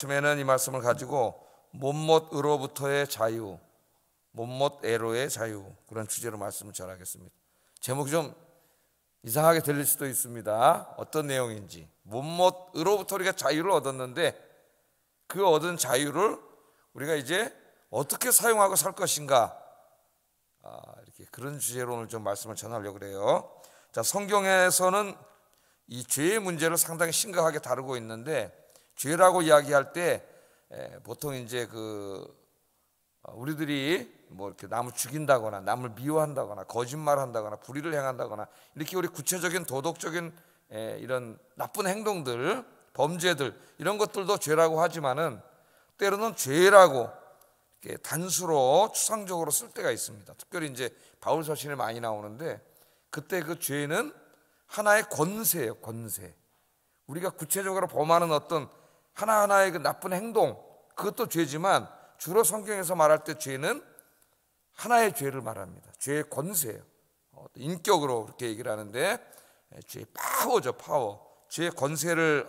처음에는 이 말씀을 가지고 못못으로부터의 자유, 못못애로의 자유, 그런 주제로 말씀을 전하겠습니다. 제목이 좀 이상하게 들릴 수도 있습니다. 어떤 내용인지. 못못으로부터 우리가 자유를 얻었는데 그 얻은 자유를 우리가 이제 어떻게 사용하고 살 것인가, 이렇게 그런 주제로 오늘 좀 말씀을 전하려고 그래요. 자, 성경에서는 이 죄의 문제를 상당히 심각하게 다루고 있는데, 죄라고 이야기할 때 보통 이제 우리들이 뭐 이렇게 남을 죽인다거나 남을 미워한다거나 거짓말한다거나 불의를 행한다거나 이렇게 우리 구체적인 도덕적인 이런 나쁜 행동들, 범죄들, 이런 것들도 죄라고 하지만은 때로는 죄라고 이렇게 단수로 추상적으로 쓸 때가 있습니다. 특별히 이제 바울 서신에 많이 나오는데, 그때 그 죄는 하나의 권세예요. 권세. 우리가 구체적으로 범하는 어떤 하나하나의 그 나쁜 행동, 그것도 죄지만 주로 성경에서 말할 때 죄는 하나의 죄를 말합니다. 죄의 권세예요. 인격으로 그렇게 얘기를 하는데, 죄의 파워죠. 파워. 죄의 권세를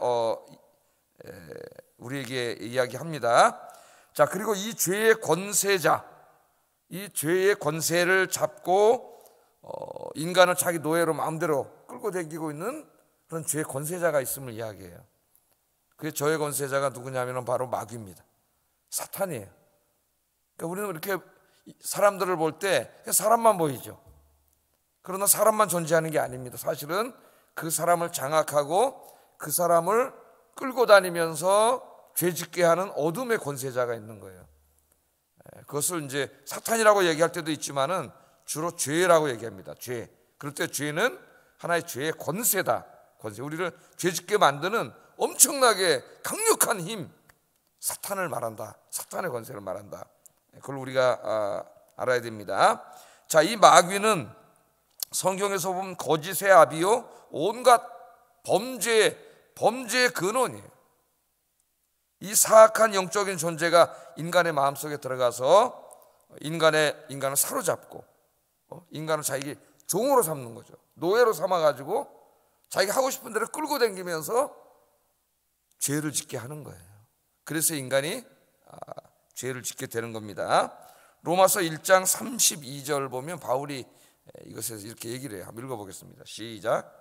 우리에게 이야기합니다. 자, 그리고 이 죄의 권세자, 이 죄의 권세를 잡고 인간을 자기 노예로 마음대로 끌고 다니고 있는 그런 죄의 권세자가 있음을 이야기해요. 그 죄의 권세자가 누구냐면 바로 마귀입니다. 사탄이에요. 그러니까 우리는 이렇게 사람들을 볼 때 사람만 보이죠. 그러나 사람만 존재하는 게 아닙니다. 사실은 그 사람을 장악하고 그 사람을 끌고 다니면서 죄짓게 하는 어둠의 권세자가 있는 거예요. 그것을 이제 사탄이라고 얘기할 때도 있지만은 주로 죄라고 얘기합니다. 죄. 그럴 때 죄는 하나의 죄의 권세다. 권세. 우리를 죄짓게 만드는 엄청나게 강력한 힘, 사탄을 말한다. 사탄의 권세를 말한다. 그걸 우리가 알아야 됩니다. 자, 이 마귀는 성경에서 보면 거짓의 아비요 온갖 범죄의 근원이에요. 이 사악한 영적인 존재가 인간의 마음속에 들어가서 인간을 사로잡고 인간을 자기 종으로 삼는 거죠. 노예로 삼아가지고 자기가 하고 싶은 대로 끌고 다니면서 죄를 짓게 하는 거예요. 그래서 인간이 죄를 짓게 되는 겁니다. 로마서 1장 32절 보면 바울이 이것에서 이렇게 얘기를 해요. 한번 읽어보겠습니다. 시작.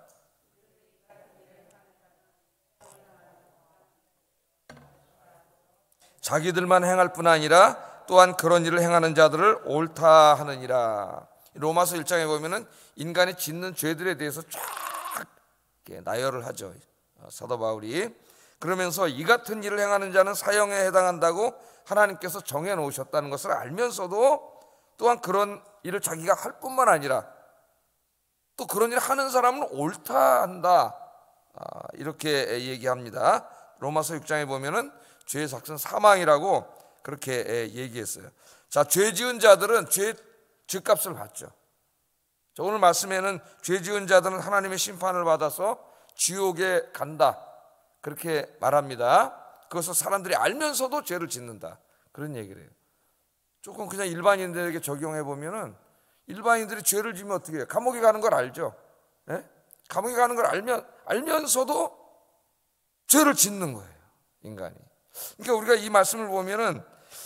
자기들만 행할 뿐 아니라 또한 그런 일을 행하는 자들을 옳다 하느니라. 로마서 1장에 보면은 인간이 짓는 죄들에 대해서 쫙 나열을 하죠. 사도 바울이. 그러면서 이 같은 일을 행하는 자는 사형에 해당한다고 하나님께서 정해 놓으셨다는 것을 알면서도 또한 그런 일을 자기가 할 뿐만 아니라 또 그런 일을 하는 사람은 옳다 한다, 이렇게 얘기합니다. 로마서 6장에 보면은 죄의 삭은 사망이라고 그렇게 얘기했어요. 자, 죄 지은 자들은 죄값을 받죠. 자, 오늘 말씀에는 죄 지은 자들은 하나님의 심판을 받아서 지옥에 간다, 그렇게 말합니다. 그것을 사람들이 알면서도 죄를 짓는다, 그런 얘기를 해요. 조금 그냥 일반인들에게 적용해 보면은, 일반인들이 죄를 지면 어떻게 해요? 감옥에 가는 걸 알죠. 예? 감옥에 가는 걸 알면서도 죄를 짓는 거예요, 인간이. 그러니까 우리가 이 말씀을 보면은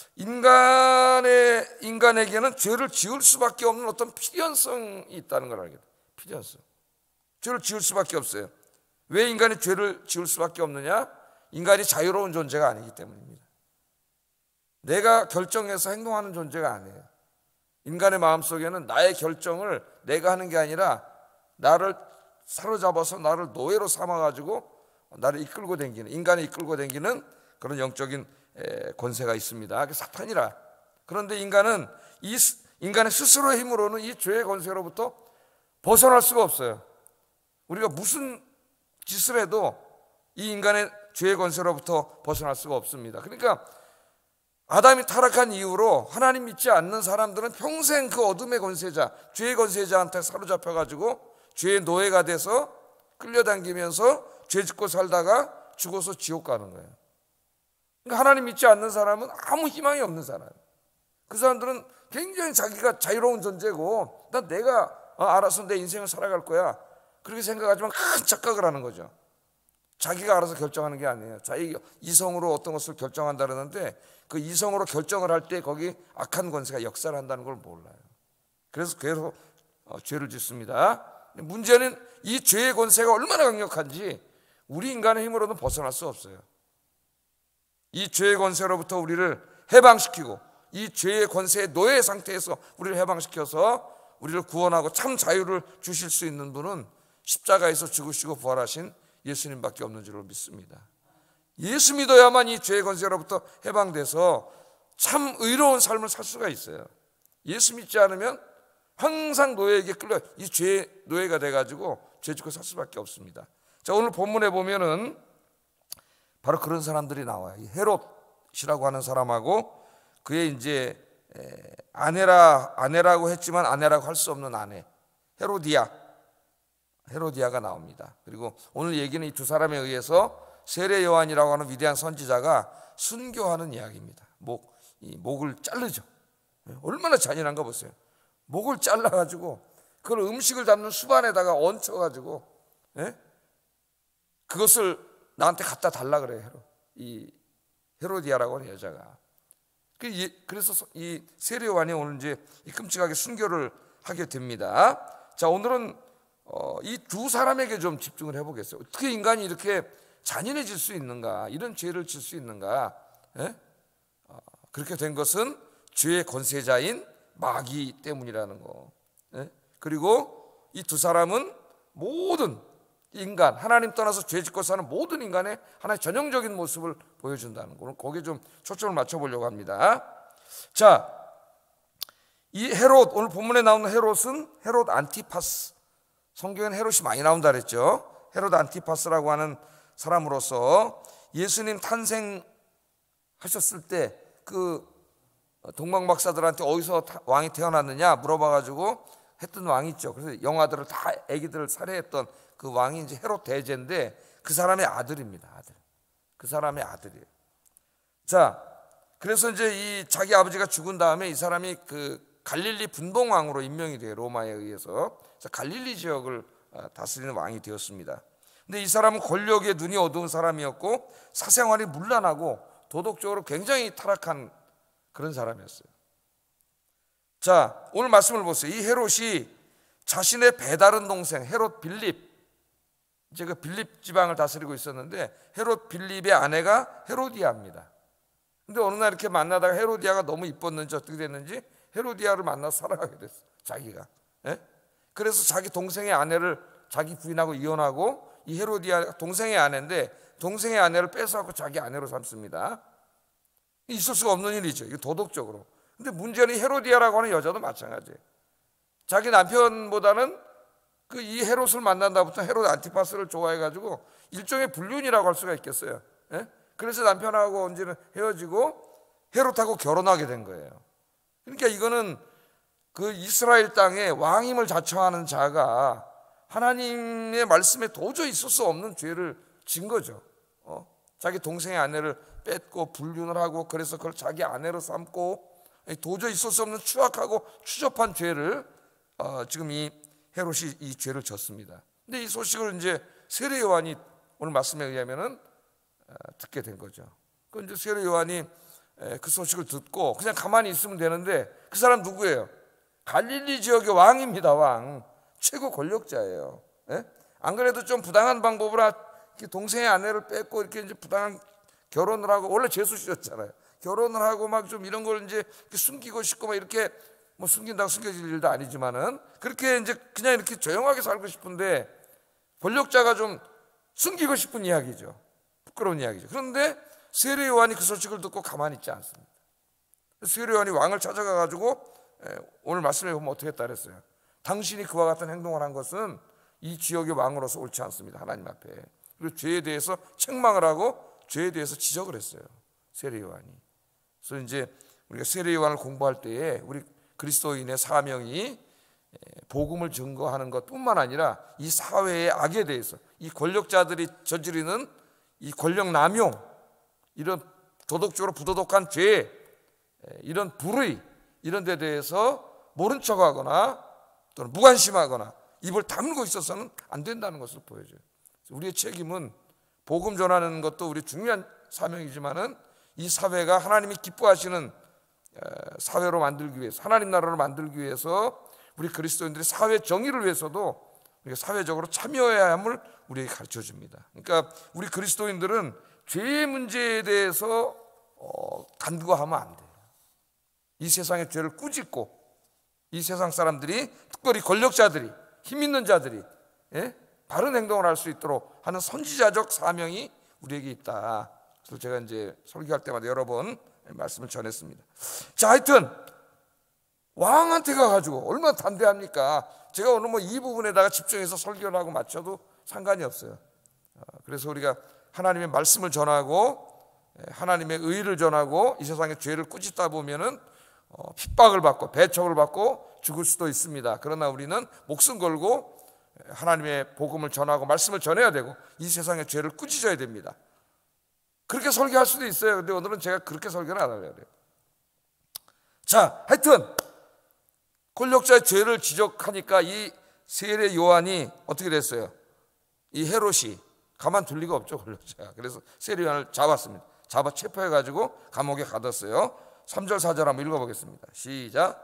인간에게는 죄를 지을 수밖에 없는 어떤 필연성이 있다는 걸 알게 돼요. 필연성. 죄를 지을 수밖에 없어요. 왜 인간이 죄를 지을 수밖에 없느냐? 인간이 자유로운 존재가 아니기 때문입니다. 내가 결정해서 행동하는 존재가 아니에요. 인간의 마음속에는 나의 결정을 내가 하는 게 아니라 나를 사로잡아서 나를 노예로 삼아가지고 나를 이끌고 다니는, 인간을 이끌고 다니는 그런 영적인 권세가 있습니다. 그게 사탄이라. 그런데 인간은 인간의 스스로의 힘으로는 이 죄의 권세로부터 벗어날 수가 없어요. 우리가 무슨 짓을 해도 이 인간의 죄의 권세로부터 벗어날 수가 없습니다. 그러니까 아담이 타락한 이후로 하나님 믿지 않는 사람들은 평생 그 어둠의 권세자, 죄의 권세자한테 사로잡혀가지고 죄의 노예가 돼서 끌려다니면서 죄 짓고 살다가 죽어서 지옥 가는 거예요. 그러니까 하나님 믿지 않는 사람은 아무 희망이 없는 사람. 그 사람들은 굉장히 자기가 자유로운 존재고 내가 알아서 내 인생을 살아갈 거야, 그렇게 생각하지만 큰 착각을 하는 거죠. 자기가 알아서 결정하는 게 아니에요. 자기 이성으로 어떤 것을 결정한다 그러는데 그 이성으로 결정을 할 때 거기 악한 권세가 역사를 한다는 걸 몰라요. 그래서 계속 죄를 짓습니다. 문제는 이 죄의 권세가 얼마나 강력한지 우리 인간의 힘으로는 벗어날 수 없어요. 이 죄의 권세로부터 우리를 해방시키고 이 죄의 권세의 노예 상태에서 우리를 해방시켜서 우리를 구원하고 참 자유를 주실 수 있는 분은 십자가에서 죽으시고 부활하신 예수님밖에 없는 줄로 믿습니다. 예수 믿어야만 이 죄의 권세로부터 해방돼서 참 의로운 삶을 살 수가 있어요. 예수 믿지 않으면 항상 노예에게 끌려 이 죄의 노예가 돼가지고 죄 짓고 살 수밖에 없습니다. 자, 오늘 본문에 보면은 바로 그런 사람들이 나와요. 이 헤롯이라고 하는 사람하고 그의 이제 아내라고 했지만 아내라고 할 수 없는 아내 헤로디아가 나옵니다. 그리고 오늘 얘기는 이 두 사람에 의해서 세례 요한이라고 하는 위대한 선지자가 순교하는 이야기입니다. 목을 자르죠. 얼마나 잔인한가 보세요. 목을 잘라가지고 그걸 음식을 담는 수반에다가 얹혀가지고 그것을 나한테 갖다 달라 그래요. 이 헤로디아라고 하는 여자가. 그래서 이 세례 요한이 오늘 이제 끔찍하게 순교를 하게 됩니다. 자, 오늘은 이 두 사람에게 좀 집중을 해보겠어요. 어떻게 인간이 이렇게 잔인해질 수 있는가, 이런 죄를 질 수 있는가. 그렇게 된 것은 죄의 권세자인 마귀 때문이라는 거. 그리고 이 두 사람은 모든 인간, 하나님 떠나서 죄 짓고 사는 모든 인간의 하나의 전형적인 모습을 보여준다는 거. 거기에 좀 초점을 맞춰보려고 합니다. 자, 이 헤롯, 오늘 본문에 나오는 헤롯은 헤롯 안티파스. 성경에는 헤롯이 많이 나온다 그랬죠. 헤롯 안티파스라고 하는 사람으로서 예수님 탄생하셨을 때 그 동방 박사들한테 어디서 왕이 태어났느냐 물어봐가지고 했던 왕이 있죠. 그래서 영아들을 다 아기들을 살해했던 그 왕이 이제 헤롯 대제인데 그 사람의 아들입니다. 그 사람의 아들이에요. 자, 그래서 이제 이 자기 아버지가 죽은 다음에 이 사람이 그 갈릴리 분봉왕으로 임명이 돼요. 로마에 의해서. 그래서 갈릴리 지역을 다스리는 왕이 되었습니다. 근데 이 사람은 권력에 눈이 어두운 사람이었고 사생활이 문란하고 도덕적으로 굉장히 타락한 그런 사람이었어요. 자, 오늘 말씀을 보세요. 이 헤롯이 자신의 배다른 동생 헤롯 빌립, 이제 그 빌립 지방을 다스리고 있었는데 헤롯 빌립의 아내가 헤로디아입니다. 근데 어느 날 이렇게 만나다가 헤로디아가 너무 이뻤는지 어떻게 됐는지 헤로디아를 만나서 살아가게 됐어. 자기가. 그래서 자기 동생의 아내를 자기 부인하고 이혼하고 이 헤로디아 동생의 아내인데 동생의 아내를 뺏어갖고 자기 아내로 삼습니다. 있을 수가 없는 일이죠. 이게 도덕적으로. 근데 문제는 헤로디아라고 하는 여자도 마찬가지예요. 자기 남편보다는 그 이 헤롯을 만난 다음부터 헤롯 안티파스를 좋아해가지고 일종의 불륜이라고 할 수가 있겠어요. 그래서 남편하고 언제는 헤어지고 헤롯하고 결혼하게 된 거예요. 그러니까 이거는 그 이스라엘 땅에 왕임을 자처하는 자가 하나님의 말씀에 도저히 있을 수 없는 죄를 진 거죠. 자기 동생의 아내를 뺏고 불륜을 하고 그래서 그걸 자기 아내로 삼고 도저히 있을 수 없는 추악하고 추접한 죄를 지금 이 헤롯이 이 죄를 졌습니다. 근데 이 소식을 이제 세례 요한이 오늘 말씀에 의하면은 듣게 된 거죠. 그 이제 세례 요한이 그 소식을 듣고 그냥 가만히 있으면 되는데 그 사람 누구예요? 갈릴리 지역의 왕입니다. 왕. 최고 권력자예요. 안 그래도 좀 부당한 방법으로 동생의 아내를 뺏고 이렇게 이제 부당한 결혼을 하고 원래 재수씨였잖아요. 결혼을 하고 막 좀 이런 걸 이제 숨기고 싶고 막 이렇게 뭐 숨긴다고 숨겨질 일도 아니지만은 그렇게 이제 그냥 이렇게 조용하게 살고 싶은데 권력자가 좀 숨기고 싶은 이야기죠. 부끄러운 이야기죠. 그런데 세례 요한이 그 소식을 듣고 가만히 있지 않습니다. 세례 요한이 왕을 찾아가 가지고 오늘 말씀에 보면 어떻게 했다 그랬어요. 당신이 그와 같은 행동을 한 것은 이 지역의 왕으로서 옳지 않습니다. 하나님 앞에. 그리고 죄에 대해서 책망을 하고 죄에 대해서 지적을 했어요. 세례 요한이. 그래서 이제 우리가 세례 요한을 공부할 때에 우리 그리스도인의 사명이 복음을 증거하는 것뿐만 아니라 이 사회의 악에 대해서 이 권력자들이 저지르는 이 권력 남용, 이런 도덕적으로 부도덕한 죄, 이런 불의, 이런 데 대해서 모른 척하거나 또는 무관심하거나 입을 다물고 있어서는 안 된다는 것을 보여줘요. 우리의 책임은 복음 전하는 것도 우리 중요한 사명이지만은 이 사회가 하나님이 기뻐하시는 사회로 만들기 위해서, 하나님 나라를 만들기 위해서 우리 그리스도인들이 사회 정의를 위해서도 우리가 사회적으로 참여해야 함을 우리에게 가르쳐 줍니다. 그러니까 우리 그리스도인들은 죄의 문제에 대해서 간구하면 안 돼요. 이 세상의 죄를 꾸짖고, 이 세상 사람들이, 특별히 권력자들이, 힘 있는 자들이 바른 행동을 할 수 있도록 하는 선지자적 사명이 우리에게 있다. 그래서 제가 이제 설교할 때마다 여러 번 말씀을 전했습니다. 자, 하여튼 왕한테 가가지고 얼마나 담대합니까? 제가 오늘 뭐 이 부분에다가 집중해서 설교를 하고 마쳐도 상관이 없어요. 그래서 우리가 하나님의 말씀을 전하고 하나님의 의를 전하고 이 세상의 죄를 꾸짖다 보면은 핍박을 받고 배척을 받고 죽을 수도 있습니다. 그러나 우리는 목숨 걸고 하나님의 복음을 전하고 말씀을 전해야 되고 이 세상의 죄를 꾸짖어야 됩니다. 그렇게 설교할 수도 있어요. 근데 오늘은 제가 그렇게 설교를 안 하려고 해요. 자, 하여튼 권력자의 죄를 지적하니까 이 세례 요한이 어떻게 됐어요? 이 헤롯이 가만둘 리가 없죠, 권력자가. 그래서 세례 요한을 잡았습니다. 잡아 체포해가지고 감옥에 가뒀어요. 3절 4절 한번 읽어보겠습니다. 시작.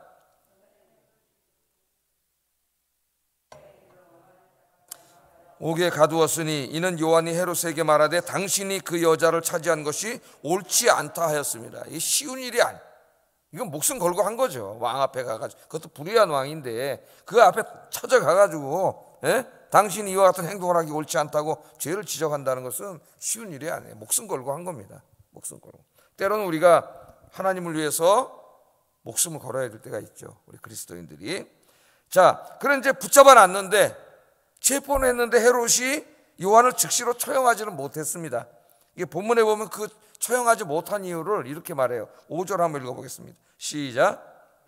옥에 가두었으니 이는 요한이 헤롯에게 말하되 당신이 그 여자를 차지한 것이 옳지 않다 하였습니다. 이게 쉬운 일이 아니에요. 이건 목숨 걸고 한 거죠. 왕 앞에 가가지고, 그것도 불의한 왕인데 그 앞에 찾아가가지고 당신이 이와 같은 행동을 하기 옳지 않다고 죄를 지적한다는 것은 쉬운 일이 아니에요. 목숨 걸고 한 겁니다. 목숨 걸고. 때로는 우리가 하나님을 위해서 목숨을 걸어야 될 때가 있죠, 우리 그리스도인들이. 자, 그런 이제 붙잡아 놨는데, 체포는 했는데 헤롯이 요한을 즉시로 처형하지는 못했습니다. 이게 본문에 보면 그 처형하지 못한 이유를 이렇게 말해요. 5절 한번 읽어보겠습니다. 시작.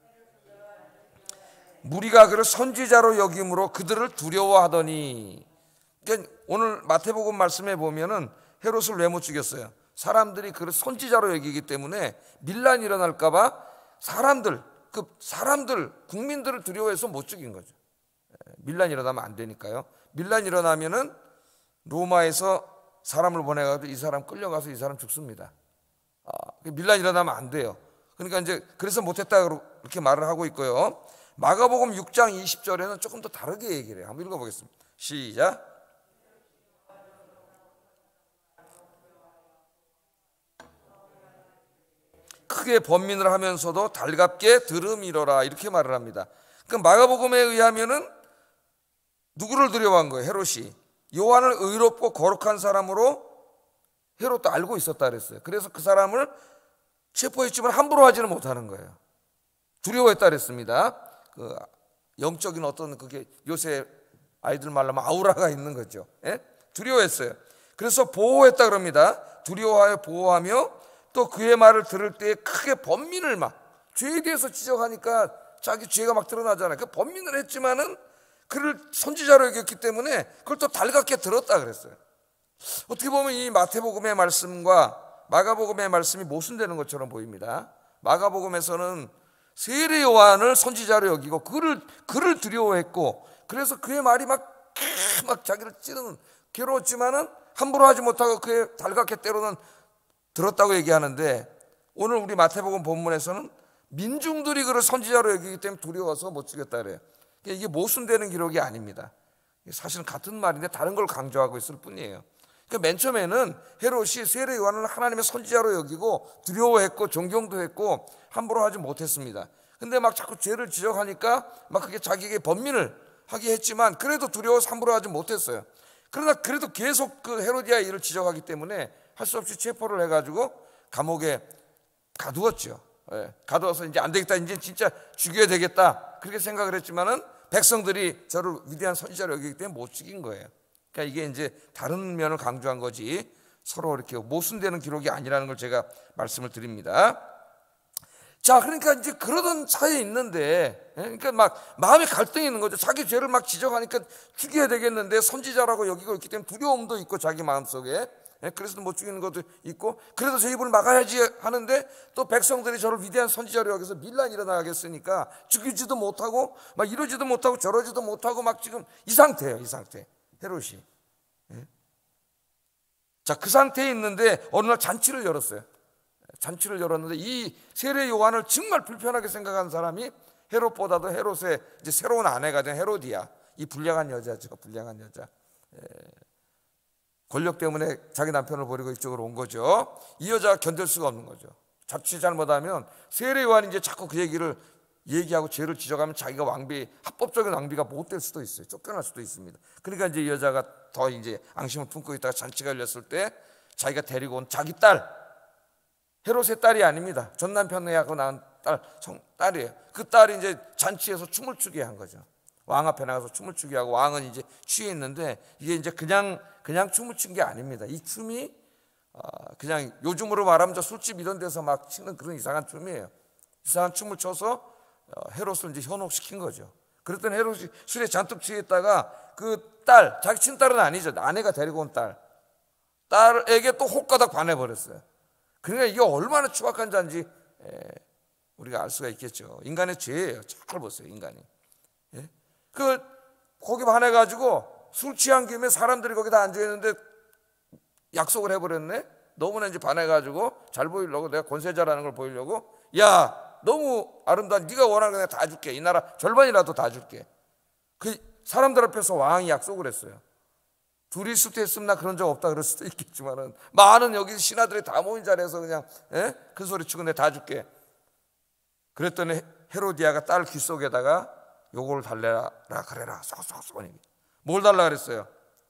무리가 그를 선지자로 여김으로 그들을 두려워하더니. 그러니까 오늘 마태복음 말씀에 보면은 헤롯을 왜 못 죽였어요? 사람들이 그를 선지자로 여기기 때문에 밀란이 일어날까 봐 사람들, 국민들을 두려워해서 못 죽인 거죠. 밀란이 일어나면 안 되니까요. 밀란이 일어나면은 로마에서 사람을 보내가지고 이 사람 끌려가서 이 사람 죽습니다. 밀란이 일어나면 안 돼요. 그러니까 이제 그래서 못했다 이렇게 말을 하고 있고요. 마가복음 6장 20절에는 조금 더 다르게 얘기를 해요. 한번 읽어보겠습니다. 시작. 크게 번민을 하면서도 달갑게 들음이러라 이렇게 말을 합니다. 그 마가복음에 의하면은 누구를 두려워한 거예요? 헤롯이. 요한을 의롭고 거룩한 사람으로 헤롯도 알고 있었다 그랬어요. 그래서 그 사람을 체포했지만 함부로 하지는 못하는 거예요. 두려워했다 그랬습니다. 그 영적인 어떤 그게 요새 아이들 말로 하면 아우라가 있는 거죠. 두려워했어요. 그래서 보호했다 그럽니다. 두려워하여 보호하며 또 그의 말을 들을 때 크게 번민을 죄에 대해서 지적하니까 자기 죄가 막 드러나잖아요. 그 번민을 했지만은 그를 선지자로 여겼기 때문에 그걸 또 달갑게 들었다 그랬어요. 어떻게 보면 이 마태복음의 말씀과 마가복음의 말씀이 모순되는 것처럼 보입니다. 마가복음에서는 세례 요한을 선지자로 여기고 그를 두려워했고, 그래서 그의 말이 막 자기를 찌르는, 괴로웠지만은 함부로 하지 못하고 그의 달갑게 때로는 들었다고 얘기하는데, 오늘 우리 마태복음 본문에서는 민중들이 그를 선지자로 여기기 때문에 두려워서 못 죽였다 그래요. 이게 모순되는 기록이 아닙니다. 사실은 같은 말인데 다른 걸 강조하고 있을 뿐이에요. 그러니까 맨 처음에는 헤롯이 세례 요한을 하나님의 선지자로 여기고 두려워했고 존경도 했고 함부로 하지 못했습니다. 근데 막 자꾸 죄를 지적하니까 막 그게 자기에게 번민을 하게 했지만 그래도 두려워서 함부로 하지 못했어요. 그러나 그래도 계속 그 헤로디아 일을 지적하기 때문에 할 수 없이 체포를 해가지고 감옥에 가두었죠. 가두어서 이제 안 되겠다, 이제 진짜 죽여야 되겠다 그렇게 생각을 했지만은 백성들이 저를 위대한 선지자로 여기기 때문에 못 죽인 거예요. 그러니까 이게 이제 다른 면을 강조한 거지 서로 이렇게 모순되는 기록이 아니라는 걸 제가 말씀을 드립니다. 자, 그러니까 이제 그러던 차에 있는데, 그러니까 막 마음에 갈등이 있는 거죠. 자기 죄를 막 지적하니까 죽여야 되겠는데 선지자라고 여기고 있기 때문에 두려움도 있고 자기 마음속에, 그래서 못 죽이는 것도 있고, 그래도 제 입을 막아야지 하는데 또 백성들이 저를 위대한 선지자로 여기서 밀란이 일어나겠으니까 죽이지도 못하고 막 이러지도 못하고 저러지도 못하고 막 지금 이 상태예요. 이 상태. 헤롯이. 자, 그 상태에 있는데 어느 날 잔치를 열었어요. 잔치를 열었는데 이 세례 요한을 정말 불편하게 생각한 사람이 헤롯보다도 헤롯의 이제 새로운 아내가 된 헤로디아, 이 불량한 여자죠. 불량한 여자. 권력 때문에 자기 남편을 버리고 이쪽으로 온 거죠. 이 여자가 견딜 수가 없는 거죠. 자칫 잘못하면 세례 요한이 이제 자꾸 그 얘기를 얘기하고 죄를 지적하면 자기가 왕비, 합법적인 왕비가 못 될 수도 있어요. 쫓겨날 수도 있습니다. 그러니까 이제 이 여자가 더 이제 앙심을 품고 있다가 잔치가 열렸을 때 자기가 데리고 온 자기 딸, 헤롯의 딸이 아닙니다. 전 남편하고 낳은 딸이에요. 그 딸이 이제 잔치에서 춤을 추게 한 거죠. 왕 앞에 나가서 춤을 추게 하고, 왕은 이제 취해 있는데 이게 이제 그냥 춤을 춘 게 아닙니다. 이 춤이 그냥 요즘으로 말하면 저 술집 이런 데서 막 추는 그런 이상한 춤이에요. 이상한 춤을 춰서 헤롯을 이제 현혹시킨 거죠. 그랬더니 헤롯이 술에 잔뜩 취했다가 그 딸, 자기 친딸은 아니죠. 아내가 데리고 온 딸에게 또 홀가닥 반해버렸어요. 그러니까 이게 얼마나 추악한 자인지 우리가 알 수가 있겠죠. 인간의 죄예요. 잘 보세요, 인간이. 거기 반해가지고 술 취한 김에 사람들이 거기다 앉아있는데 약속을 해버렸네. 너무나 이제 반해가지고 잘 보이려고, 내가 권세자라는 걸 보이려고, 야, 너무 아름다운, 네가 원하는 거 내가 다 줄게. 이 나라 절반이라도 다 줄게. 그 사람들 앞에서 왕이 약속을 했어요. 둘이 있을 때 했으면 나 그런 적 없다 그럴 수도 있겠지만은, 많은 여기 신하들이 다 모인 자리에서 그냥 큰 소리 치고 내가 다 줄게. 그랬더니 헤로디아가 딸 귀 속에다가 요걸 달래라 그래라. 쏙쏙쏙. 뭘 달라 그랬어요?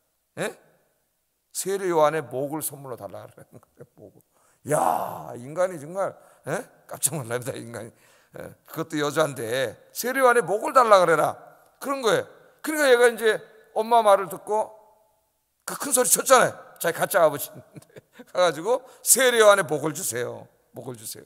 세례 요한의 목을 선물로 달라 그랬는 거예요. 목을. 야, 인간이 정말 깜짝 놀랍니다. 인간이. 그것도 여자인데 세례 요한의 목을 달라 그래라. 그런 거예요. 그러니까 얘가 이제 엄마 말을 듣고 그 큰 소리 쳤잖아요. 자기 가짜 아버지인데 가가지고 세례 요한의 목을 주세요. 목을 주세요.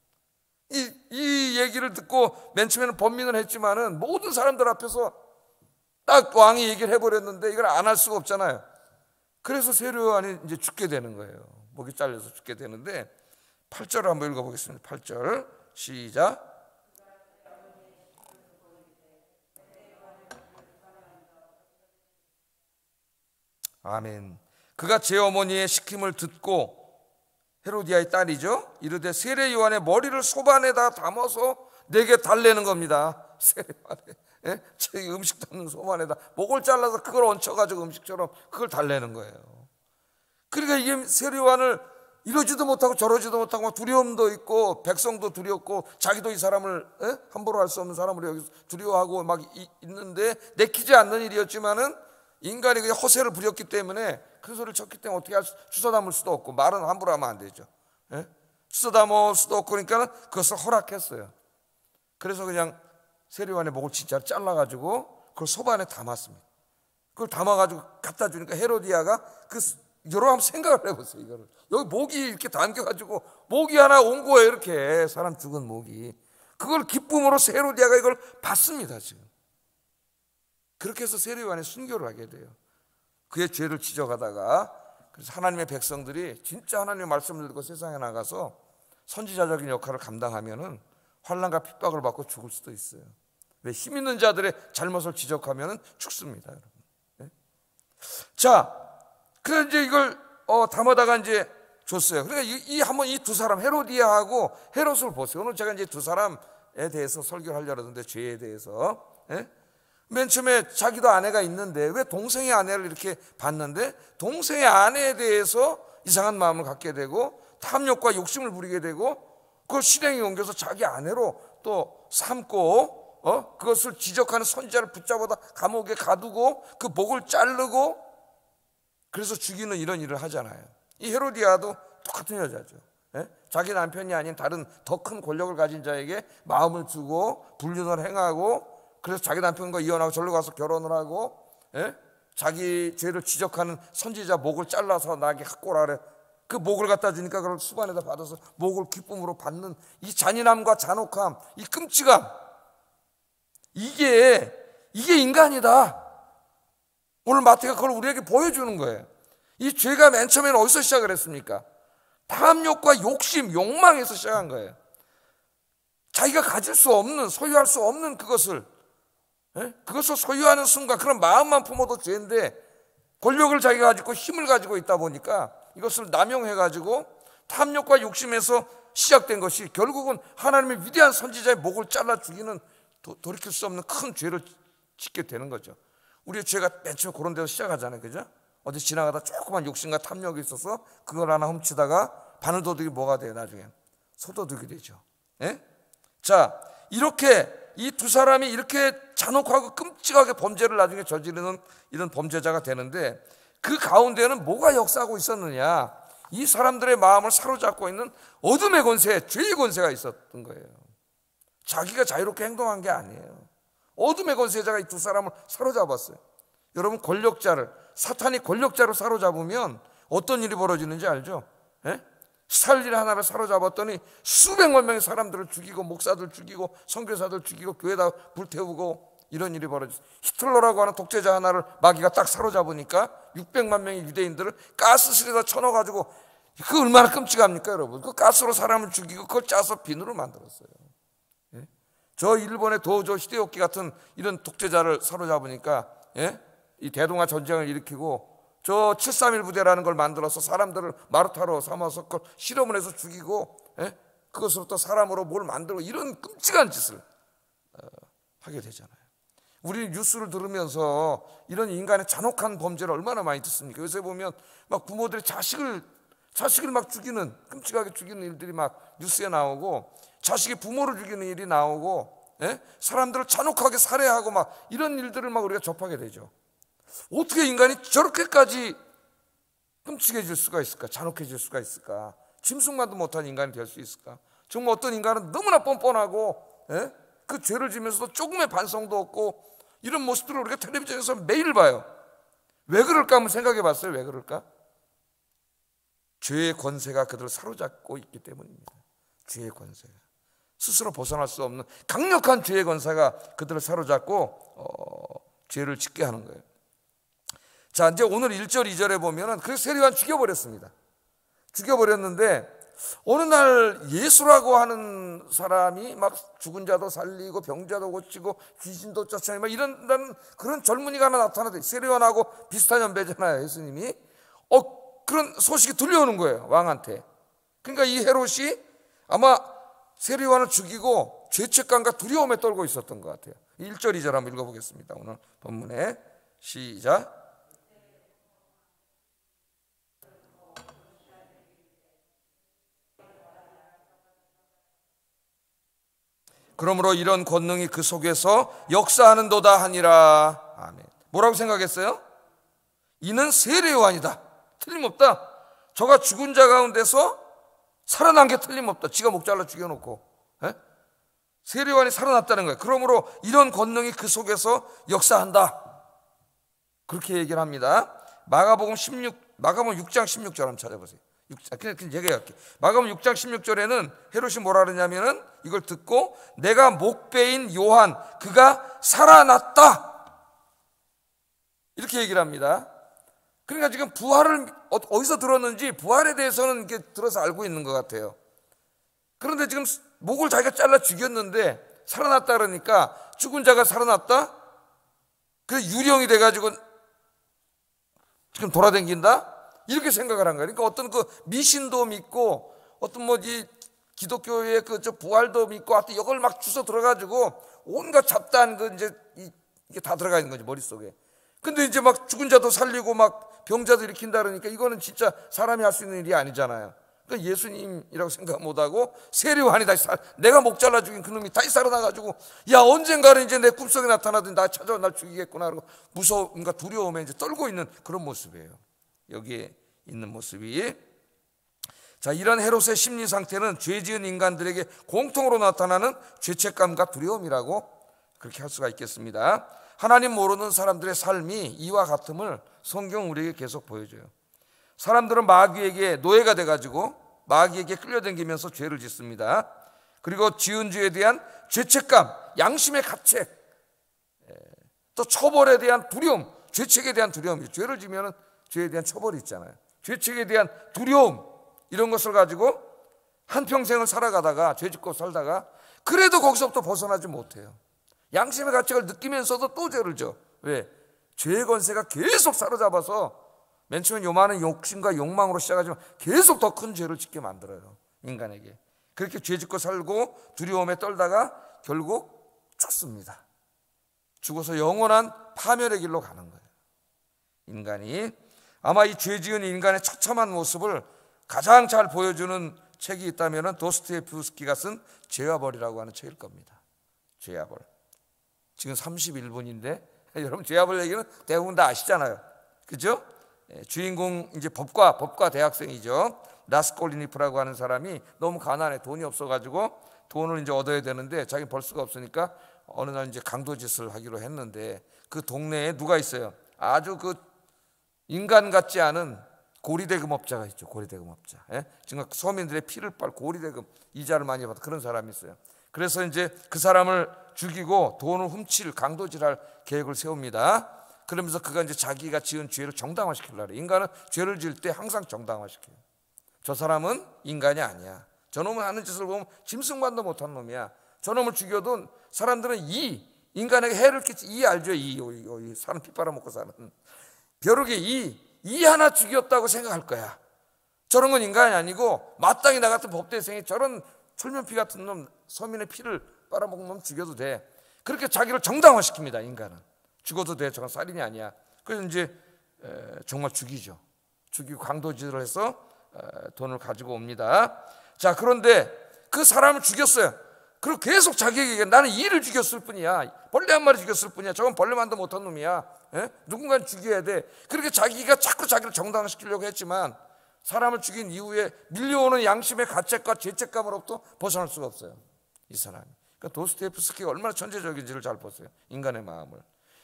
이 얘기를 듣고 맨 처음에는 번민을 했지만은 모든 사람들 앞에서 딱 왕이 얘기를 해버렸는데 이걸 안 할 수가 없잖아요. 그래서 세례 요한이 이제 죽게 되는 거예요. 목이 잘려서 죽게 되는데 8절을 한번 읽어보겠습니다. 8절 시작. 아멘. 그가 제 어머니의 시킴을 듣고, 헤로디아의 딸이죠, 이르되 세례 요한의 머리를 소반에다 담아서 내게 달래는 겁니다. 세례 요한의 제 음식 담는 소반에다 목을 잘라서 그걸 얹혀가지고 음식처럼 그걸 달래는 거예요. 그러니까 이게 세례 요한을 이러지도 못하고 저러지도 못하고 두려움도 있고 백성도 두렵고 자기도 이 사람을 함부로 할 수 없는 사람으로 여기서 두려워하고 막 있는데 내키지 않는 일이었지만은 인간이 그냥 허세를 부렸기 때문에 큰 소리를 쳤기 때문에 어떻게 주워 담을 수도 없고 말은 함부로 하면 안 되죠. 주워 담을 수도 없고 그러니까 그것을 허락했어요. 그래서 그냥 세례 요한의 목을 진짜 잘라가지고 그걸 소반에 담았습니다. 그걸 담아가지고 갖다 주니까 헤로디아가 여러분 한번 생각을 해보세요. 이거를 여기 목이 이렇게 담겨가지고 목이 하나 온 거예요. 이렇게 사람 죽은 목이. 그걸 기쁨으로 헤로디아가 이걸 받습니다. 지금 그렇게 해서 세례 요한이 순교를 하게 돼요. 그의 죄를 지적하다가, 그래서 하나님의 백성들이 진짜 하나님의 말씀을 듣고 세상에 나가서 선지자적인 역할을 감당하면은 환난과 핍박을 받고 죽을 수도 있어요. 왜? 힘 있는 자들의 잘못을 지적하면은 죽습니다, 여러분. 자, 그래서 이제 이걸 담아다가 이제 줬어요. 그러니까 한번 이 두 사람, 헤로디아하고 헤롯을 보세요. 오늘 제가 이제 두 사람에 대해서 설교를 하려고 하는데, 죄에 대해서. 맨 처음에 자기도 아내가 있는데 왜 동생의 아내를 이렇게 봤는데 동생의 아내에 대해서 이상한 마음을 갖게 되고 탐욕과 욕심을 부리게 되고 그걸 실행에 옮겨서 자기 아내로 또 삼고 그것을 지적하는 선지자를 붙잡아다 감옥에 가두고 그 목을 자르고 그래서 죽이는 이런 일을 하잖아요. 이 헤로디아도 똑같은 여자죠. 자기 남편이 아닌 다른 더 큰 권력을 가진 자에게 마음을 주고 불륜을 행하고, 그래서 자기 남편과 이혼하고 절로 가서 결혼을 하고, 자기 죄를 지적하는 선지자 목을 잘라서 나에게 갖고 오라 그래. 그 목을 갖다 주니까 그걸 수반에다 받아서 목을 기쁨으로 받는 이 잔인함과 잔혹함, 이 끔찍함, 이게 인간이다. 오늘 마태가 그걸 우리에게 보여주는 거예요. 이 죄가 맨 처음에는 어디서 시작을 했습니까? 탐욕과 욕심, 욕망에서 시작한 거예요. 자기가 가질 수 없는, 소유할 수 없는 그것을 소유하는 순간 그런 마음만 품어도 죄인데, 권력을 자기가 가지고 힘을 가지고 있다 보니까 이것을 남용해가지고 탐욕과 욕심에서 시작된 것이 결국은 하나님의 위대한 선지자의 목을 잘라 죽이는 돌이킬 수 없는 큰 죄를 짓게 되는 거죠. 우리의 죄가 맨 처음 그런 데서 시작하잖아요, 그죠? 어디 지나가다 조그만 욕심과 탐욕이 있어서 그걸 하나 훔치다가 바늘도둑이 뭐가 돼요? 나중에 소도둑이 되죠. 예? 자, 이렇게 이 두 사람이 이렇게 잔혹하고 끔찍하게 범죄를 나중에 저지르는 이런 범죄자가 되는데, 그 가운데는 뭐가 역사하고 있었느냐? 이 사람들의 마음을 사로잡고 있는 어둠의 권세, 죄의 권세가 있었던 거예요. 자기가 자유롭게 행동한 게 아니에요. 어둠의 권세자가 이 두 사람을 사로잡았어요. 여러분, 권력자를, 사탄이 권력자로 사로잡으면 어떤 일이 벌어지는지 알죠? 예? 스탈린 하나를 사로잡았더니 수백만 명의 사람들을 죽이고, 목사들 죽이고, 선교사들 죽이고, 교회다 불태우고, 이런 일이 벌어졌어요. 히틀러라고 하는 독재자 하나를 마귀가 딱 사로잡으니까 600만 명의 유대인들을 가스실에다 쳐넣어가지고, 그 얼마나 끔찍합니까, 여러분? 그 가스로 사람을 죽이고 그걸 짜서 비누를 만들었어요. 예? 저 일본의 도조 히데요키 같은 이런 독재자를 사로잡으니까, 예? 이 대동아 전쟁을 일으키고 저 731 부대라는 걸 만들어서 사람들을 마루타로 삼아서 그걸 실험을 해서 죽이고, 예? 그것으로 또 사람으로 뭘 만들고, 이런 끔찍한 짓을 하게 되잖아요. 우리 뉴스를 들으면서 이런 인간의 잔혹한 범죄를 얼마나 많이 듣습니까? 요새 보면 막 부모들이 자식을 막 죽이는, 끔찍하게 죽이는 일들이 막 뉴스에 나오고, 자식이 부모를 죽이는 일이 나오고, 예? 사람들을 잔혹하게 살해하고 막 이런 일들을 막 우리가 접하게 되죠. 어떻게 인간이 저렇게까지 끔찍해질 수가 있을까? 잔혹해질 수가 있을까? 짐승만도 못한 인간이 될 수 있을까? 정말 어떤 인간은 너무나 뻔뻔하고, 예? 그 죄를 지면서도 조금의 반성도 없고, 이런 모습들을 우리가 텔레비전에서 매일 봐요. 왜 그럴까 한번 생각해 봤어요. 왜 그럴까? 죄의 권세가 그들을 사로잡고 있기 때문입니다. 죄의 권세가, 스스로 벗어날 수 없는 강력한 죄의 권세가 그들을 사로잡고 죄를 짓게 하는 거예요. 자, 이제 오늘 1절 2절에 보면은 그 세리요한 죽여버렸습니다. 죽여버렸는데 어느 날 예수라고 하는 사람이 막 죽은 자도 살리고 병자도 고치고 귀신도 쫓아내고 막 이런다는 그런 젊은이가 하나 나타나더니, 세리요한하고 비슷한 연배잖아요, 예수님이. 그런 소식이 들려오는 거예요, 왕한테. 그러니까 이 헤롯이 아마 세리요한을 죽이고 죄책감과 두려움에 떨고 있었던 것 같아요. 1절 2절 한번 읽어보겠습니다. 오늘 본문에 시작. 그러므로 이런 권능이 그 속에서 역사하는도다 하니라. 아멘. 뭐라고 생각했어요? 이는 세리요한이다. 틀림없다. 저가 죽은 자 가운데서 살아난 게 틀림없다. 지가 목 잘라 죽여놓고, 예? 세리요한이 살아났다는 거예요. 그러므로 이런 권능이 그 속에서 역사한다. 그렇게 얘기를 합니다. 마가복음 6장 16절 한번 찾아보세요. 그냥 얘기할게요. 마가복음 6장 16절에는 헤롯이 뭐라 그러냐면은, 이걸 듣고 내가 목배인 요한 그가 살아났다, 이렇게 얘기를 합니다. 그러니까 지금 부활을 어디서 들었는지, 부활에 대해서는 이렇게 들어서 알고 있는 것 같아요. 그런데 지금 목을 자기가 잘라 죽였는데 살아났다 그러니까, 죽은 자가 살아났다? 그 유령이 돼가지고 지금 돌아다닌다? 이렇게 생각을 한 거예요. 그러니까 어떤 그 미신도 믿고, 어떤 뭐지 기독교의 그 부활도 믿고, 하여튼 이걸 막 주워 들어가지고 온갖 잡다한 거 이제 이게 다 들어가 있는 거지, 머릿속에. 근데 이제 막 죽은 자도 살리고 막 병자도 일으킨다 그러니까 이거는 진짜 사람이 할 수 있는 일이 아니잖아요. 그러니까 예수님이라고 생각 못하고 세리요한이 다시 내가 목 잘라 죽인 그놈이 다시 살아나가지고, 야, 언젠가는 이제 내 꿈속에 나타나더니 나 찾아와 날 죽이겠구나 그러고 무서움과 두려움에 이제 떨고 있는 그런 모습이에요. 여기에 있는 모습이. 자, 이런 헤롯의 심리 상태는 죄 지은 인간들에게 공통으로 나타나는 죄책감과 두려움이라고 그렇게 할 수가 있겠습니다. 하나님 모르는 사람들의 삶이 이와 같음을 성경 우리에게 계속 보여줘요. 사람들은 마귀에게 노예가 돼가지고 마귀에게 끌려다니면서 죄를 짓습니다. 그리고 지은 죄에 대한 죄책감, 양심의 가책, 또 처벌에 대한 두려움, 죄책에 대한 두려움. 죄를 지면 죄에 대한 처벌이 있잖아요. 죄책에 대한 두려움, 이런 것을 가지고 한평생을 살아가다가, 죄 짓고 살다가 그래도 거기서부터 벗어나지 못해요. 양심의 가책을 느끼면서도 또 죄를 져. 왜? 죄의 권세가 계속 사로잡아서 맨 처음엔 요만한 욕심과 욕망으로 시작하지만 계속 더 큰 죄를 짓게 만들어요, 인간에게. 그렇게 죄 짓고 살고 두려움에 떨다가 결국 죽습니다. 죽어서 영원한 파멸의 길로 가는 거예요. 인간이 아마 이 죄 지은 인간의 처참한 모습을 가장 잘 보여주는 책이 있다면 도스토옙스키가 쓴 죄와 벌이라고 하는 책일 겁니다. 죄와 벌. 지금 31분인데 여러분 죄와 벌 얘기는 대부분 다 아시잖아요, 그죠? 주인공 이제 법과 대학생이죠. 라스콜리니프라고 하는 사람이 너무 가난해, 돈이 없어가지고 돈을 이제 얻어야 되는데 자기는 벌 수가 없으니까 어느 날 이제 강도짓을 하기로 했는데 그 동네에 누가 있어요? 아주 그 인간 같지 않은 고리대금업자가 있죠. 고리대금업자. 지금 서민들의 피를 빨 고리대금 이자를 많이 받은 그런 사람이 있어요. 그래서 이제 그 사람을 죽이고 돈을 훔칠 강도질할 계획을 세웁니다. 그러면서 그가 이제 자기가 지은 죄를 정당화시키려고 해요. 인간은 죄를 지을 때 항상 정당화시켜요. 저 사람은 인간이 아니야. 저놈은 하는 짓을 보면 짐승만도 못한 놈이야. 저놈을 죽여도 사람들은 이 인간에게 해를 끼치, 이 알죠? 이 사람 피 빨아먹고 사는 벼룩의 이 하나 죽였다고 생각할 거야. 저런 건 인간이 아니고 마땅히 나 같은 법대생이 저런 철면피 같은 놈, 서민의 피를 빨아먹는 놈 죽여도 돼. 그렇게 자기를 정당화시킵니다. 인간은 죽어도 돼. 저건 살인이 아니야. 그래서 이제 정말 죽이죠. 죽이고 강도질을 해서 돈을 가지고 옵니다. 자, 그런데 그 사람을 죽였어요. 그리고 계속 자기에게 나는 이를 죽였을 뿐이야. 벌레 한 마리 죽였을 뿐이야. 저건 벌레만도 못한 놈이야. 누군가는 죽여야 돼. 그렇게 자기가 자꾸 자기를 정당화시키려고 했지만 사람을 죽인 이후에 밀려오는 양심의 가책과 죄책감으로부터 벗어날 수가 없어요, 이 사람이. 그러니까 도스토옙스키가 얼마나 천재적인지를 잘 보세요. 인간의 마음을.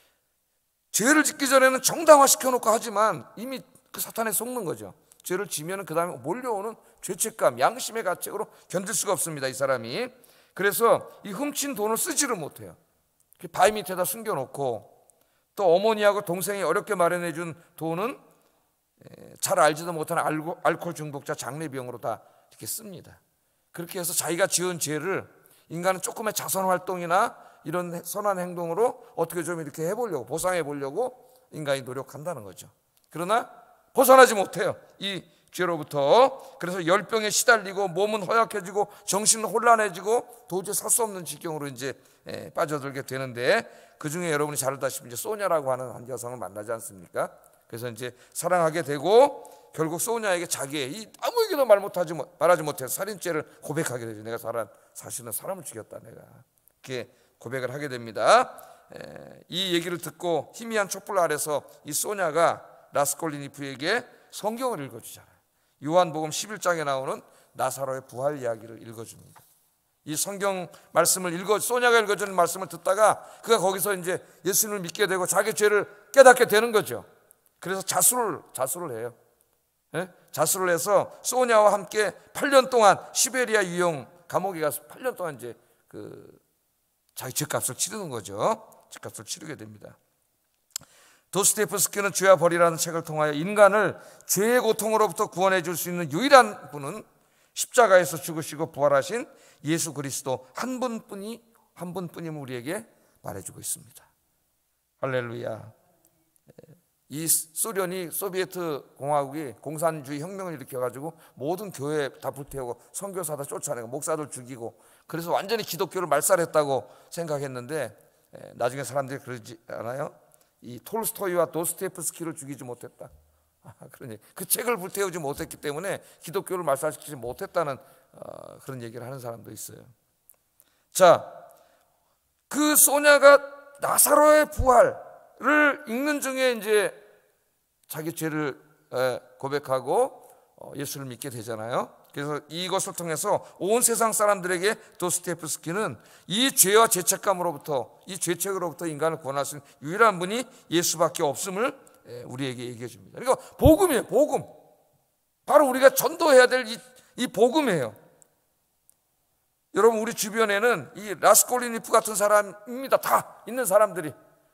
죄를 짓기 전에는 정당화시켜 놓고 하지만 이미 그 사탄에 속는 거죠. 죄를 지면 그 다음에 몰려오는 죄책감, 양심의 가책으로 견딜 수가 없습니다, 이 사람이. 그래서 이 훔친 돈을 쓰지를 못해요. 바위 밑에다 숨겨놓고 또 어머니하고 동생이 어렵게 마련해 준 돈은 잘 알지도 못하는 알코올 중독자 장례비용으로 다 이렇게 씁니다. 그렇게 해서 자기가 지은 죄를 인간은 조금의 자선활동이나 이런 선한 행동으로 어떻게 좀 이렇게 해보려고, 보상해 보려고 인간이 노력한다는 거죠. 그러나 벗어나지 못해요, 이 죄로부터. 그래서 열병에 시달리고 몸은 허약해지고 정신은 혼란해지고 도저히 살 수 없는 지경으로 이제 빠져들게 되는데, 그 중에 여러분이 잘 알다시피 이제 소냐라고 하는 한 여성을 만나지 않습니까? 그래서 이제 사랑하게 되고 결국 소냐에게 자기의 이 아무에게도 말하지 못해서 살인죄를 고백하게 되죠. 내가 사실은 사람을 죽였다, 내가. 이렇게 고백을 하게 됩니다. 이 얘기를 듣고 희미한 촛불 아래서 이 소냐가 라스콜리니프에게 성경을 읽어주잖아요. 요한복음 11장에 나오는 나사로의 부활 이야기를 읽어줍니다. 이 성경 말씀을 소냐가 읽어주는 말씀을 듣다가 그가 거기서 이제 예수님을 믿게 되고 자기 죄를 깨닫게 되는 거죠. 그래서 자수를 해요. 자수를 해서 소냐와 함께 8년 동안 시베리아 유형 감옥에 가서 8년 동안 이제 자기 죄값을 치르는 거죠. 죄값을 치르게 됩니다. 도스토옙스키는 죄와 벌이라는 책을 통하여 인간을 죄의 고통으로부터 구원해 줄 수 있는 유일한 분은 십자가에서 죽으시고 부활하신 예수 그리스도 한 분뿐임을 우리에게 말해주고 있습니다. 할렐루야. 이 소비에트 공화국이 공산주의 혁명을 일으켜가지고 모든 교회 다 불태우고 선교사 다 쫓아내고 목사들 죽이고, 그래서 완전히 기독교를 말살했다고 생각했는데 나중에 사람들이 그러지 않아요? 이 톨스토이와 도스토옙스키를 죽이지 못했다. 그러니 그 책을 불태우지 못했기 때문에 기독교를 말살시키지 못했다는 그런 얘기를 하는 사람도 있어요. 자, 그 소냐가 나사로의 부활을 읽는 중에 이제 자기 죄를 고백하고 예수를 믿게 되잖아요. 그래서 이것을 통해서 온 세상 사람들에게 도스토옙스키는 이 죄와 죄책감으로부터, 이 죄책으로부터 인간을 구원할 수 있는 유일한 분이 예수밖에 없음을 우리에게 얘기해 줍니다. 그러니까 복음이에요, 복음. 바로 우리가 전도해야 될 이 복음이에요. 여러분, 우리 주변에는 이 라스콜리니프 같은 사람입니다. 다 있는 사람들이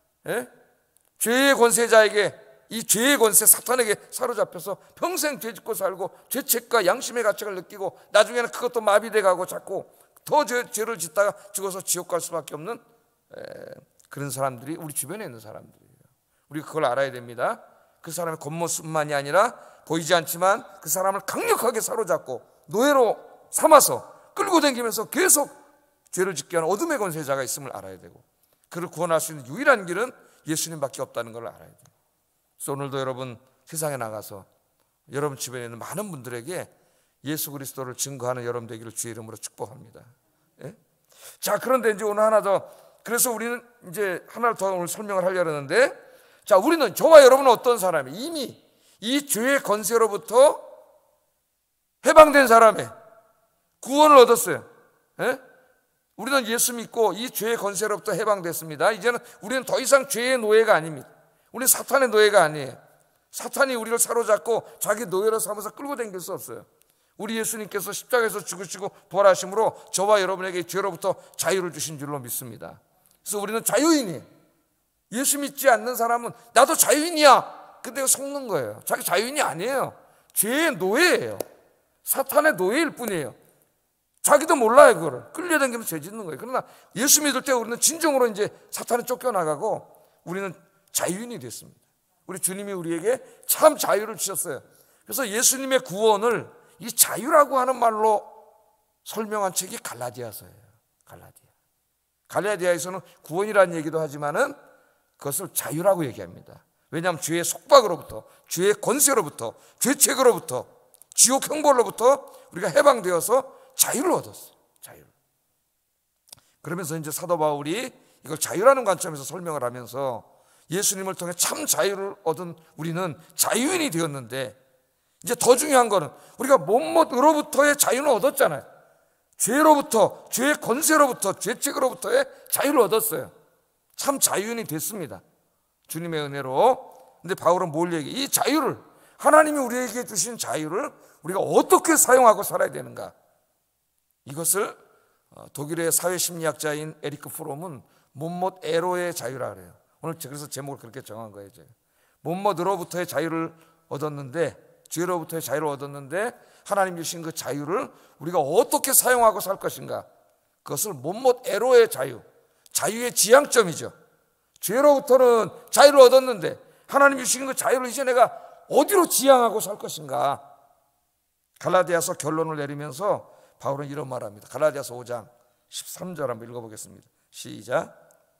죄의 권세자에게, 이 죄의 권세 사탄에게 사로잡혀서 평생 죄짓고 살고 죄책과 양심의 가책을 느끼고 나중에는 그것도 마비돼 가고 자꾸 더 죄를 짓다가 죽어서 지옥 갈 수밖에 없는 그런 사람들이 우리 주변에 있는 사람들이에요. 우리가 그걸 알아야 됩니다. 그 사람의 겉모습만이 아니라 보이지 않지만 그 사람을 강력하게 사로잡고 노예로 삼아서 끌고 다니면서 계속 죄를 짓게 하는 어둠의 권세자가 있음을 알아야 되고, 그를 구원할 수 있는 유일한 길은 예수님밖에 없다는 걸 알아야 돼요. 그래서 오늘도 여러분 세상에 나가서 여러분 주변에 있는 많은 분들에게 예수 그리스도를 증거하는 여러분 되기를 주의 이름으로 축복합니다. 예? 자, 그런데 이제 오늘 하나 더, 그래서 우리는 이제 하나를 더 오늘 설명을 하려고 하는데, 자, 우리는, 저와 여러분은 어떤 사람이 이미 이 죄의 권세로부터 해방된 사람의 구원을 얻었어요. 예? 우리는 예수 믿고 이 죄의 권세로부터 해방됐습니다. 이제는 우리는 더 이상 죄의 노예가 아닙니다. 우리는 사탄의 노예가 아니에요. 사탄이 우리를 사로잡고 자기 노예로 삼아서 끌고 다닐 수 없어요. 우리 예수님께서 십자가에서 죽으시고 부활하심으로 저와 여러분에게 죄로부터 자유를 주신 줄로 믿습니다. 그래서 우리는 자유인이에요. 예수 믿지 않는 사람은 나도 자유인이야, 근데 속는 거예요. 자기 자유인이 아니에요. 죄의 노예예요. 사탄의 노예일 뿐이에요. 자기도 몰라요. 그거를 끌려다니면서 죄 짓는 거예요. 그러나 예수 믿을 때 우리는 진정으로 이제 사탄은 쫓겨나가고 우리는 자유인이 됐습니다. 우리 주님이 우리에게 참 자유를 주셨어요. 그래서 예수님의 구원을 이 자유라고 하는 말로 설명한 책이 갈라디아서예요. 갈라디아에서는 구원이라는 얘기도 하지만은 그것을 자유라고 얘기합니다. 왜냐하면 죄의 속박으로부터, 죄의 권세로부터, 죄책으로부터, 지옥 형벌로부터 우리가 해방되어서 자유를 얻었어요. 자유를. 그러면서 이제 사도 바울이 이걸 자유라는 관점에서 설명을 하면서 예수님을 통해 참 자유를 얻은 우리는 자유인이 되었는데, 이제 더 중요한 거는 우리가 못못으로부터의 자유는 얻었잖아요. 죄로부터, 죄의 권세로부터, 죄책으로부터의 자유를 얻었어요. 참 자유인이 됐습니다. 주님의 은혜로. 근데 바울은 뭘 얘기해? 이 자유를, 하나님이 우리에게 주신 자유를 우리가 어떻게 사용하고 살아야 되는가? 이것을 독일의 사회심리학자인 에리크 프롬은 못못 에로의 자유라 그래요. 오늘 그래서 제목을 그렇게 정한 거예요. 못못으로부터의 자유를 얻었는데, 죄로부터의 자유를 얻었는데 하나님 주신 그 자유를 우리가 어떻게 사용하고 살 것인가? 그것을 못못 에로의 자유, 자유의 지향점이죠. 죄로부터는 자유를 얻었는데 하나님 주신 그 자유를 이제 내가 어디로 지향하고 살 것인가? 갈라디아서 결론을 내리면서 바울은 이런 말합니다. 갈라디아서 5장 13절 한번 읽어보겠습니다. 시작.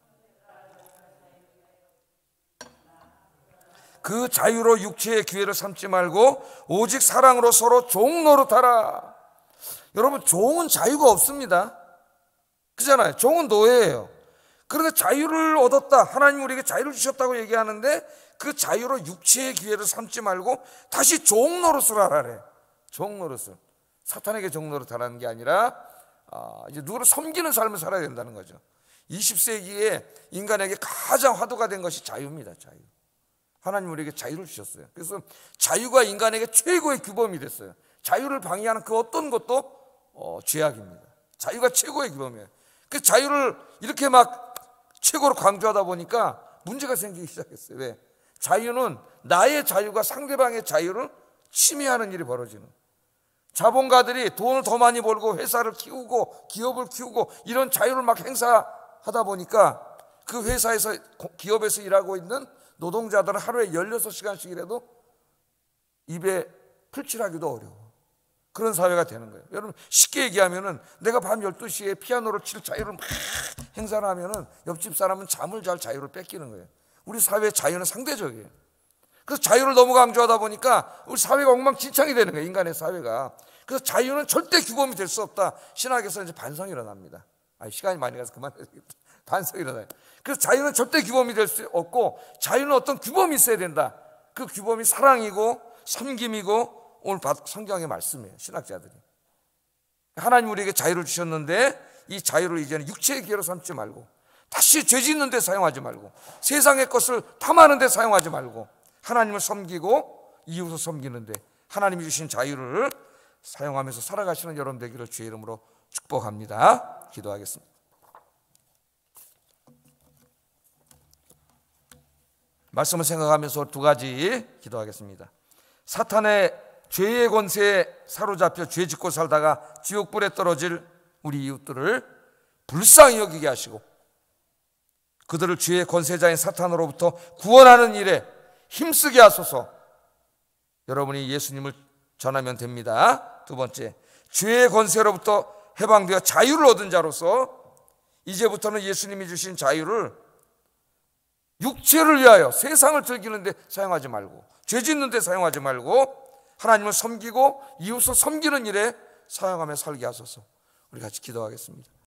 그 자유로 육체의 기회를 삼지 말고 오직 사랑으로 서로 종 노릇하라. 여러분, 종은 자유가 없습니다. 그잖아요. 종은 노예예요. 그런데 자유를 얻었다, 하나님 우리에게 자유를 주셨다고 얘기하는데 그 자유로 육체의 기회를 삼지 말고 다시 종 노릇을 하라래. 종 노릇을. 사탄에게 종 노릇하라는 게 아니라 이제 누구를 섬기는 삶을 살아야 된다는 거죠. 20세기에 인간에게 가장 화두가 된 것이 자유입니다. 자유. 하나님 우리에게 자유를 주셨어요. 그래서 자유가 인간에게 최고의 규범이 됐어요. 자유를 방해하는 그 어떤 것도 죄악입니다. 자유가 최고의 규범이에요. 그 자유를 이렇게 막 최고로 강조하다 보니까 문제가 생기기 시작했어요. 왜? 자유는 나의 자유가 상대방의 자유를 침해하는 일이 벌어지는. 자본가들이 돈을 더 많이 벌고 회사를 키우고 기업을 키우고 이런 자유를 막 행사하다 보니까 그 회사에서, 기업에서 일하고 있는 노동자들은 하루에 16시간씩이라도 입에 풀칠하기도 어려워. 그런 사회가 되는 거예요. 여러분, 쉽게 얘기하면은 내가 밤 12시에 피아노를 칠 자유를 막 행사를 하면은 옆집 사람은 잠을 잘 자유를 뺏기는 거예요. 우리 사회의 자유는 상대적이에요. 그래서 자유를 너무 강조하다 보니까 우리 사회가 엉망진창이 되는 거예요. 인간의 사회가. 그래서 자유는 절대 규범이 될 수 없다. 신학에서 이제 반성이 일어납니다. 시간이 많이 가서 그만해야겠다. 반성이 일어나요. 그래서 자유는 절대 규범이 될 수 없고 자유는 어떤 규범이 있어야 된다. 그 규범이 사랑이고 섬김이고 오늘 성경의 말씀이에요. 신학자들이. 하나님 우리에게 자유를 주셨는데 이 자유를 이제는 육체의 기회로 삼지 말고 다시 죄 짓는 데 사용하지 말고 세상의 것을 탐하는 데 사용하지 말고 하나님을 섬기고 이웃을 섬기는데 하나님이 주신 자유를 사용하면서 살아가시는 여러분 되기를 주의 이름으로 축복합니다. 기도하겠습니다. 말씀을 생각하면서 두 가지 기도하겠습니다. 사탄의 죄의 권세에 사로잡혀 죄 짓고 살다가 지옥불에 떨어질 우리 이웃들을 불쌍히 여기게 하시고 그들을 죄의 권세자인 사탄으로부터 구원하는 일에 힘쓰게 하소서. 여러분이 예수님을 전하면 됩니다. 두 번째, 죄의 권세로부터 해방되어 자유를 얻은 자로서 이제부터는 예수님이 주신 자유를 육체를 위하여 세상을 즐기는 데 사용하지 말고, 죄 짓는 데 사용하지 말고 하나님을 섬기고 이웃을 섬기는 일에 사용하며 살게 하소서. 우리 같이 기도하겠습니다.